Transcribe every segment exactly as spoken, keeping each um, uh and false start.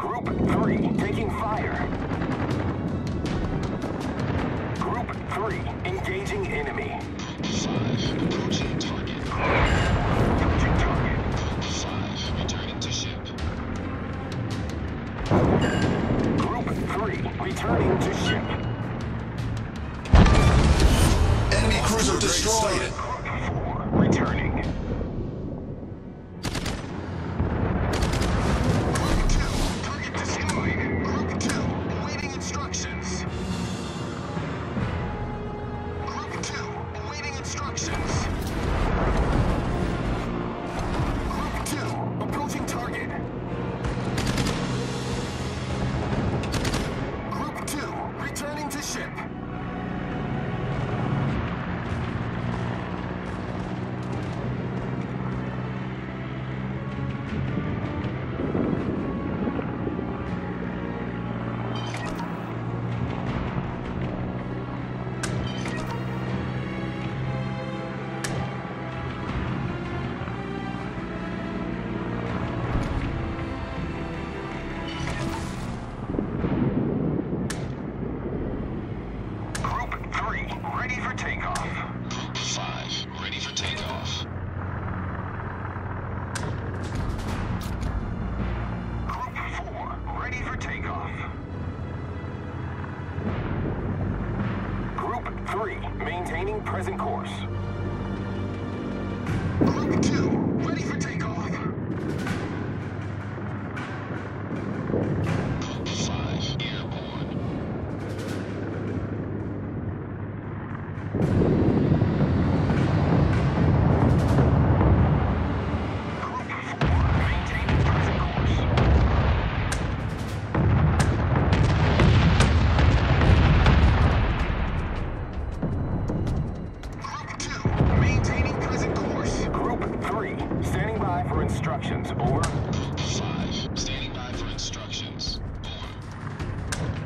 Group three taking fire. Group three engaging enemy. Five, approaching target. Approaching target. Five, returning to ship. Group three returning to ship. Enemy cruiser destroyed. Group four returning. Group two, target destroyed. Group two, awaiting instructions. Group two, awaiting instructions. Group two approaching target. Group two returning to ship. Group three ready for takeoff. Group five, ready for takeoff. Group four ready for takeoff. Group three maintaining present course. Group two, ready for takeoff. Group five, airborne. Group four maintaining present course. Group two, maintaining present course. Group three standing by for instructions. Over. Group five, standing by for instructions. Over.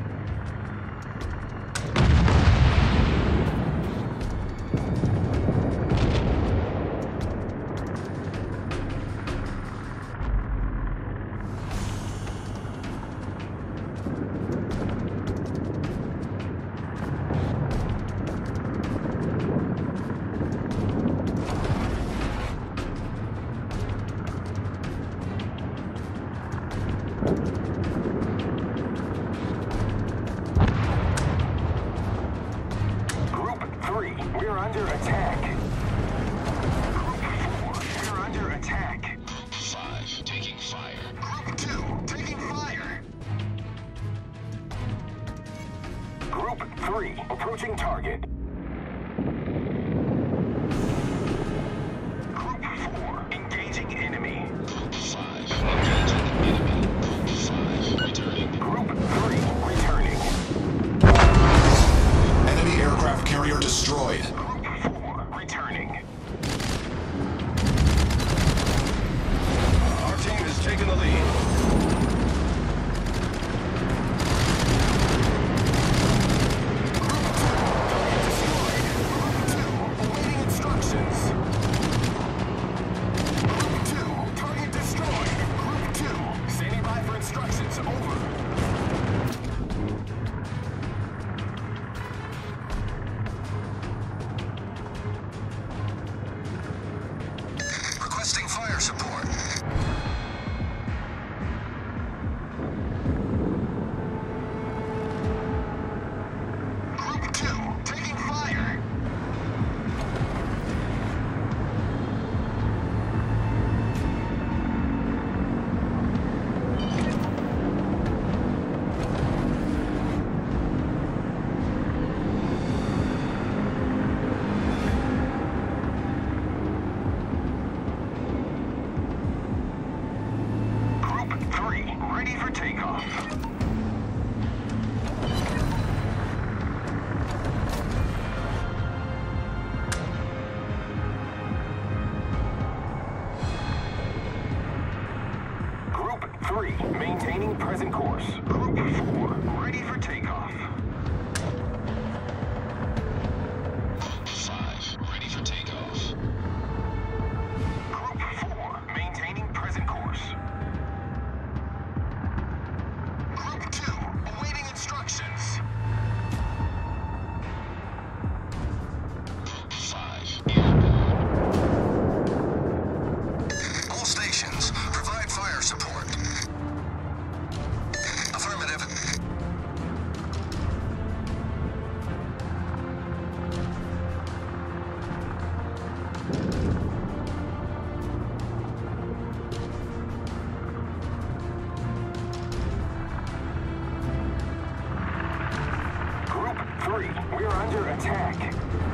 Group three, we're under attack. Group four, we're under attack. Group five, taking fire. Group two, taking fire. Group three, approaching target. Group four, engaging enemy. Group five, engaging enemy. Group five, returning. Group three, returning. Enemy aircraft carrier destroyed. Group four, returning. Our team has taken the lead. Awaiting instructions. Group two, target destroyed. Group two, standing by for instructions. Over. Requesting fire support. Group two, taking fire. Group three, ready for takeoff. Group three, maintaining present course. Group four, ready for takeoff. Group five, ready for takeoff. Group four, maintaining present course. attack.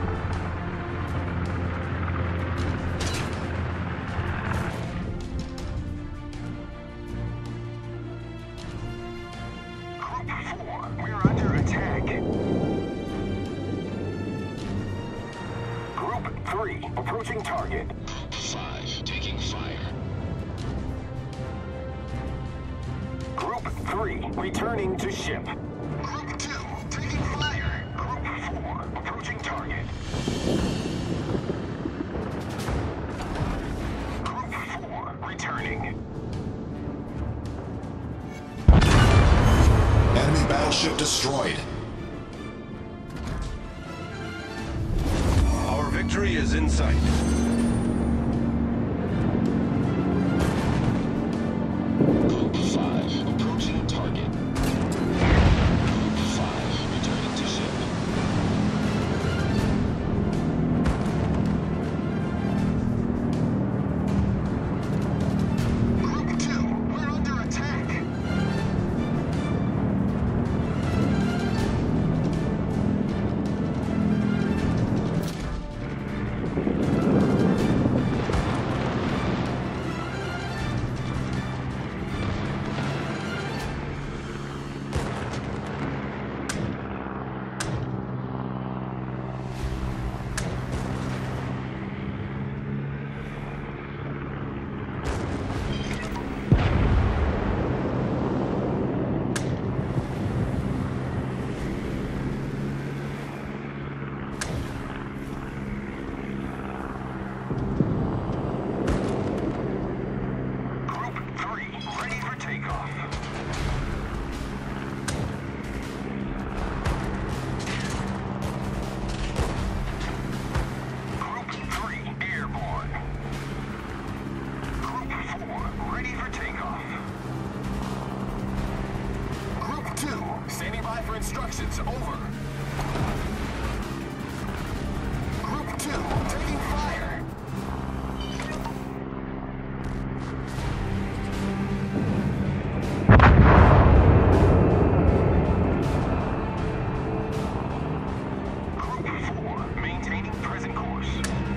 Group four. We're under attack. Group three, approaching target. Five. Taking fire. Group three, returning to ship. Group two. Taking fire. Group four, approaching target. Group four, returning. Enemy battleship destroyed. Our victory is in sight. Group five. Approaching target. Group five. Returning to ship. Group two. We're under attack. Group three, ready for takeoff. Group three, airborne. Group four, ready for takeoff. Group two. Standing by for instructions, over. Group two. Taking fire. Group four, maintaining present course.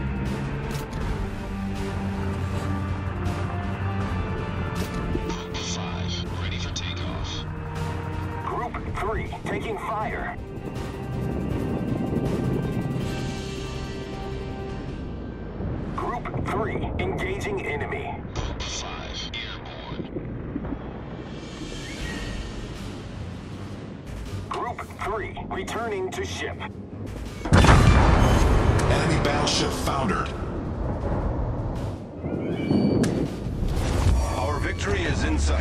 Group five. Ready for takeoff. Group three, taking fire. Group three, engaging enemy. Group five. Airborne. Group three, returning to ship. Enemy battleship foundered. Our victory is in sight.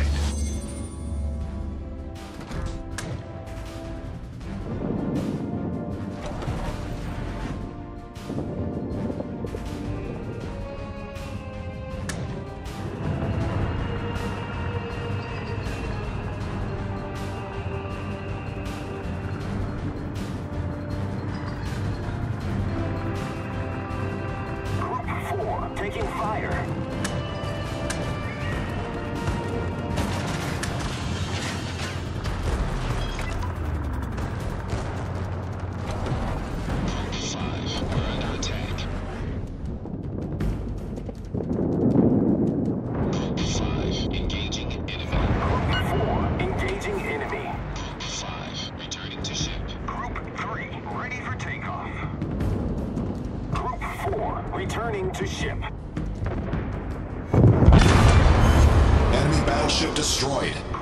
Group four, taking fire. Group five. We're under attack. Group five. Engaging enemy. Group four, engaging enemy. Group five. Returning to ship. Group three, ready for takeoff. Group four, returning to ship. Enemy battleship destroyed.